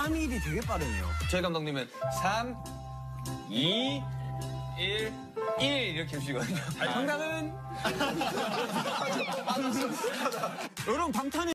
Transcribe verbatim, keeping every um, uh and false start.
삼, 일이 되게 빠르네요. 저희 감독님은 삼, 이, 일, 일 이렇게 해주시거든요. 정답은 여러분 방탄이